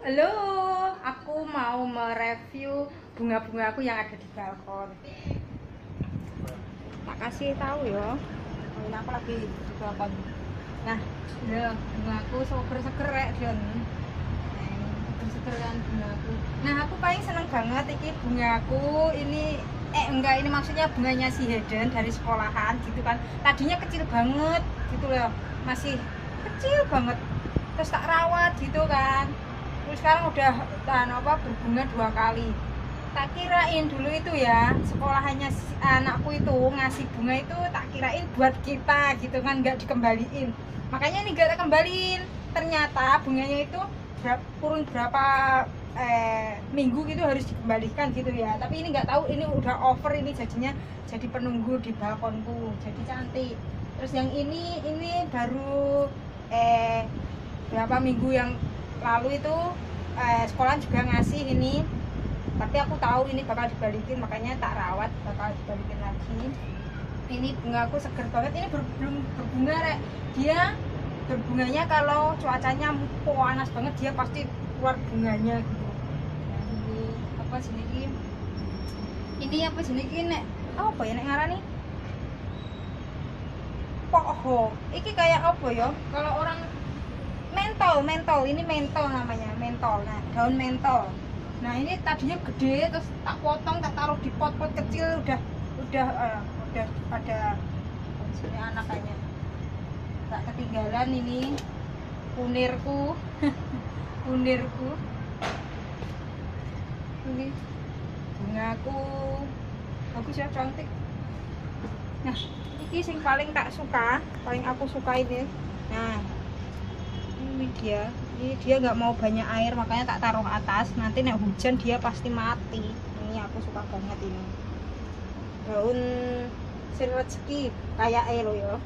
Halo, aku mau mereview bunga-bunga aku yang ada di balkon. Tak kasih tahu ya. Ini aku lagi di balkon. Nah, ya bunga aku seger-seger rek, Jon. Seger-seger kan bunga aku. Nah, aku paling seneng banget iki bunga aku ini enggak, ini maksudnya bunganya si Hayden dari sekolahan gitu kan. Tadinya kecil banget gitu loh. Masih kecil banget. Terus tak rawat gitu kan. Terus sekarang udah berbunga 2 kali. Tak kirain dulu itu ya sekolahannya anakku itu ngasih bunga itu tak kirain buat kita gitu kan, nggak dikembaliin. Makanya ini nggak kembaliin. Ternyata bunganya itu kurun berapa minggu gitu harus dikembalikan gitu ya. Tapi ini nggak tahu, ini udah over, ini jadinya jadi penunggu di balkonku, jadi cantik. Terus yang ini baru berapa minggu yang lalu itu sekolah juga ngasih ini, tapi aku tahu ini bakal dibalikin, makanya tak rawat, bakal dibalikin lagi. Ini bunga aku seger banget, ini belum berbunga rek. Dia berbunganya kalau cuacanya panas banget, dia pasti keluar bunganya gitu. Nah, ini apa sini ini apa sini nek apa ya nek ngarani poho iki kayak apa ya kalau orang mentol, ini mentol namanya, mentol. Nah, daun mentol. Nah, ini tadinya gede, terus tak potong, tak taruh di pot-pot kecil, udah ada sini anakannya. Tak ketinggalan ini kunirku. Kunirku. Ini bungaku. Bagus ya, cantik. Nah, ini yang paling tak suka, paling aku suka ini. Nah, ini dia nggak mau banyak air, makanya tak taruh atas, nanti nek hujan dia pasti mati. Ini aku suka banget ini daun sirih rezeki kayak lo ya.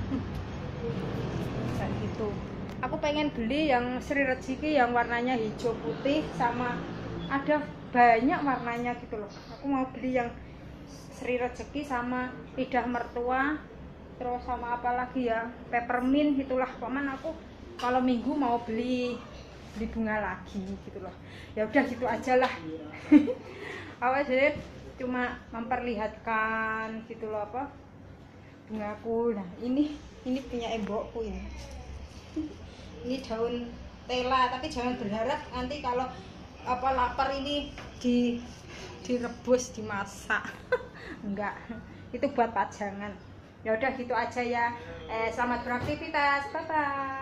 Kayak gitu. Aku pengen beli yang sirih rezeki yang warnanya hijau putih, sama ada banyak warnanya gitu loh. Aku mau beli yang sirih rezeki sama lidah mertua, terus sama apa lagi ya, peppermint gitulah. Paman aku kalau minggu mau beli bunga lagi gitu loh. Ya udah gitu aja lah. Awas jadi cuma memperlihatkan gitu loh apa bungaku. Nah, ini punya embokku ya. Ini daun tela, tapi jangan berharap nanti kalau apa lapar ini direbus, dimasak. Enggak. Itu buat pajangan. Ya udah gitu aja ya. Selamat beraktivitas. Bye bye.